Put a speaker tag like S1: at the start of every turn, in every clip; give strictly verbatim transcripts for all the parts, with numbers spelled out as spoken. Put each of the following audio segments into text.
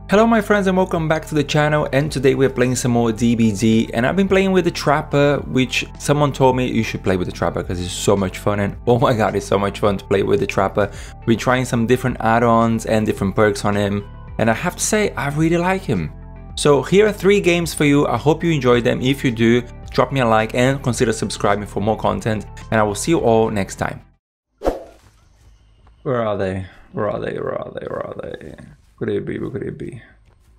S1: Hello my friends and welcome back to the channel, and today we're playing some more D B D, and I've been playing with the Trapper, which someone told me you should play with the Trapper because it's so much fun, and oh my god, it's so much fun to play with the Trapper. We're trying some different add-ons and different perks on him, and I have to say I really like him. So here are three games for you. I hope you enjoyed them. If you do, drop me a like and consider subscribing for more content, and I will see you all next time. Where are they? Where are they? Where are they? Where are they? Could it be? Where could it be?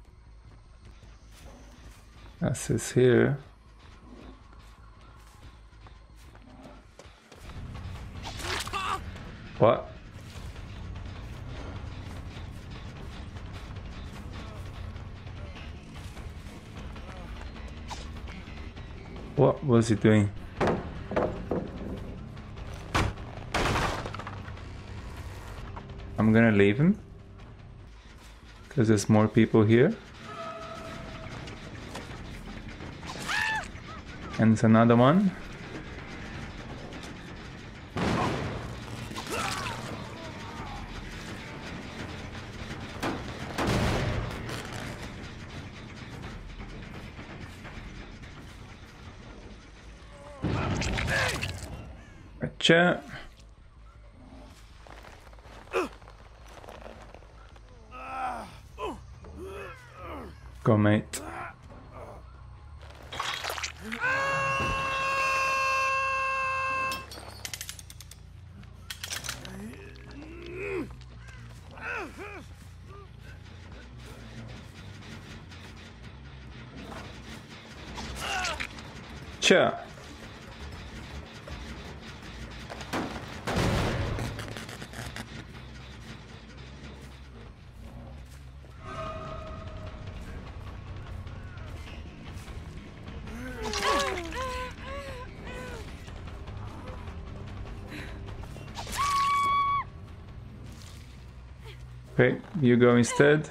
S1: This is here. What? What was he doing? I'm gonna leave him because there's more people here. And there's another one. Gotcha. Go, mate. Sure. Okay, you go instead.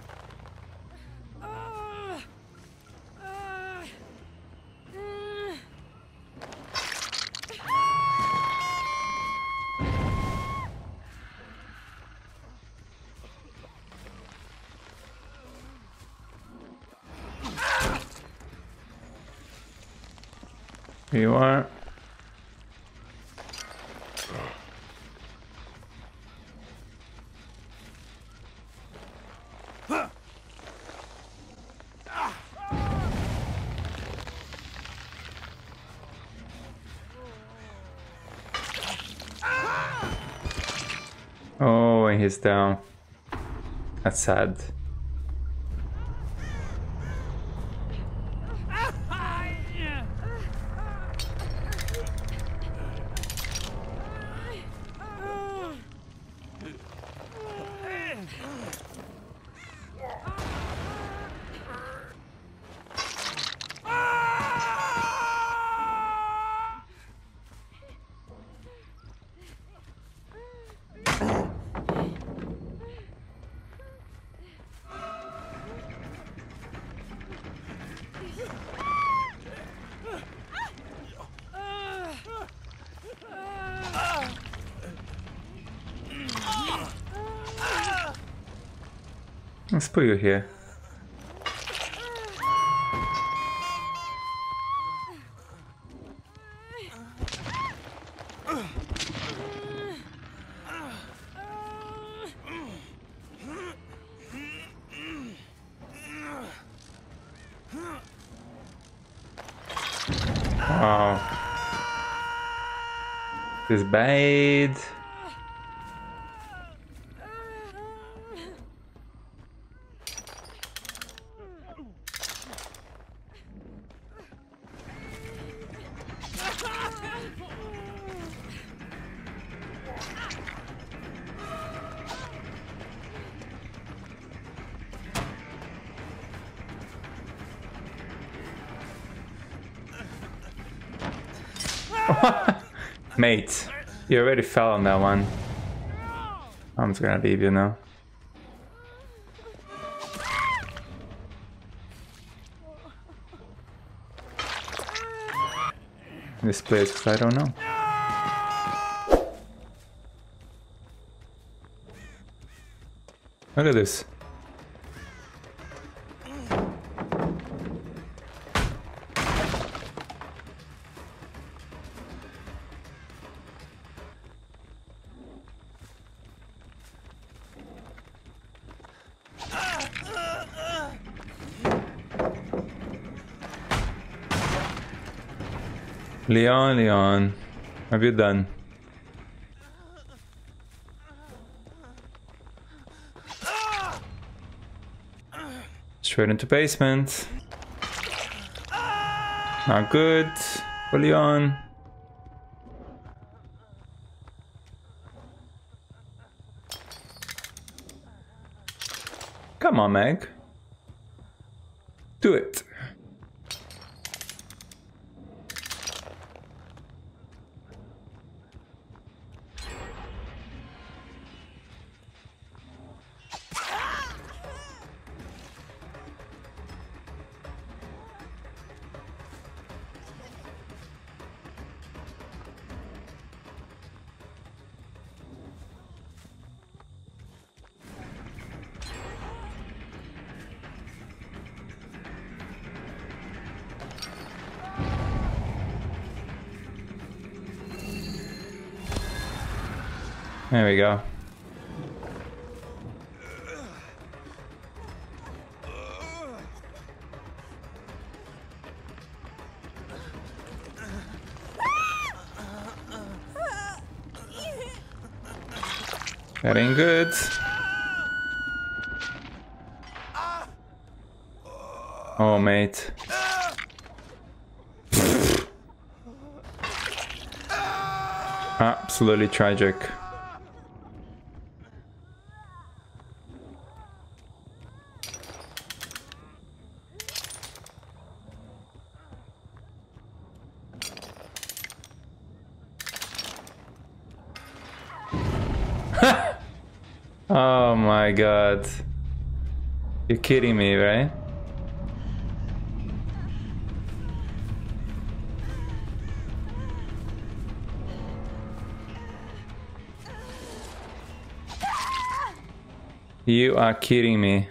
S1: Here you are. Oh, and he's down. That's sad. Let's put you here. Wow. This is bad. Mate, you already fell on that one. I'm just gonna leave you now. This place, because I don't know. Look at this. Leon, Leon, have you done? Straight into basement. Not good for Leon. Come on, Meg. Do it. There we go. That ain't good. Oh, mate. Absolutely tragic. Oh my god. You're kidding me, right? You are kidding me.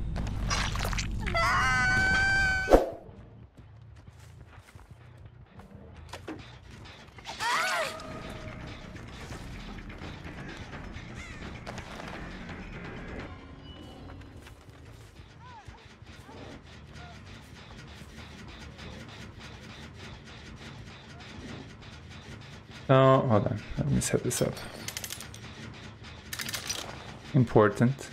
S1: Oh, hold on. Let me set this up. Important.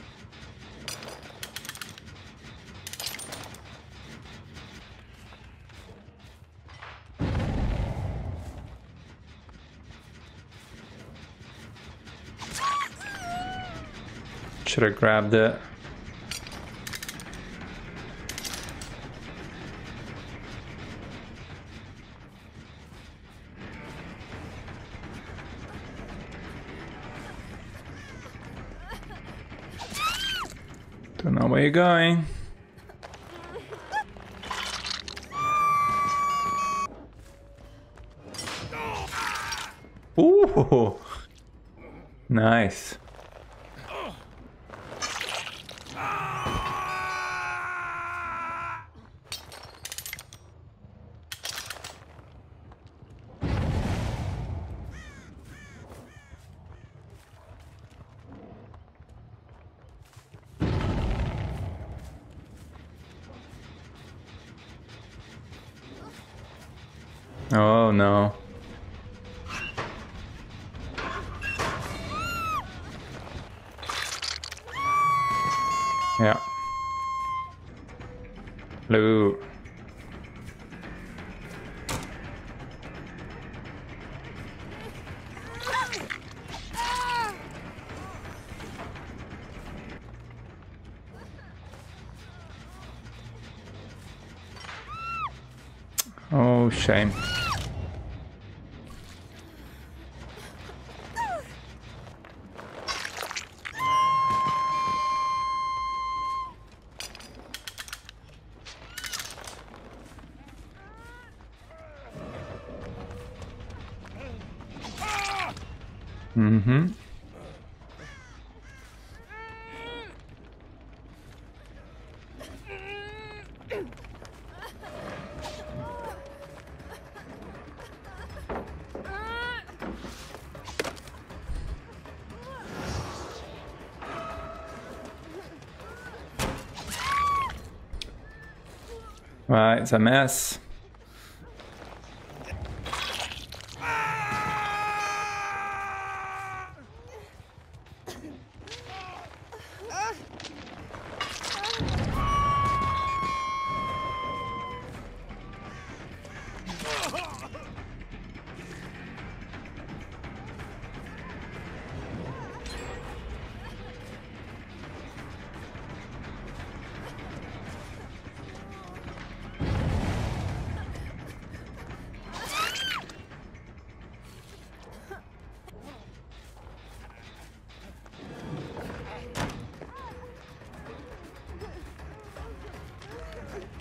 S1: Should have grabbed it. Don't know where you're going. Ooh, nice. Oh no. Yeah. Blue. Oh, shame. Mm-hmm. Right, it's a mess.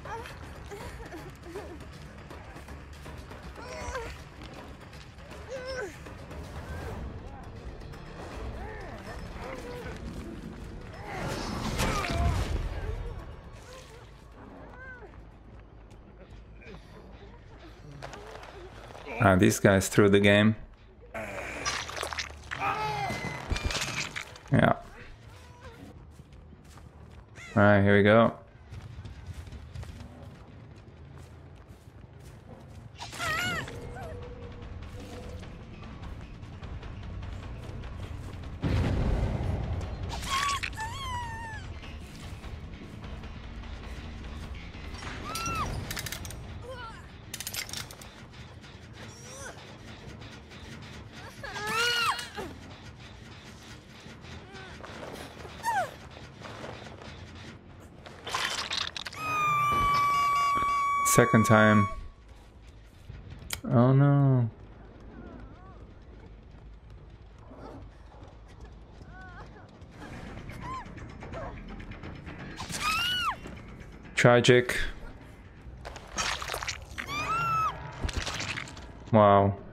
S1: Ah, these guys threw the game. Yeah. Alright, here we go. Second time. Oh no. Tragic. Wow.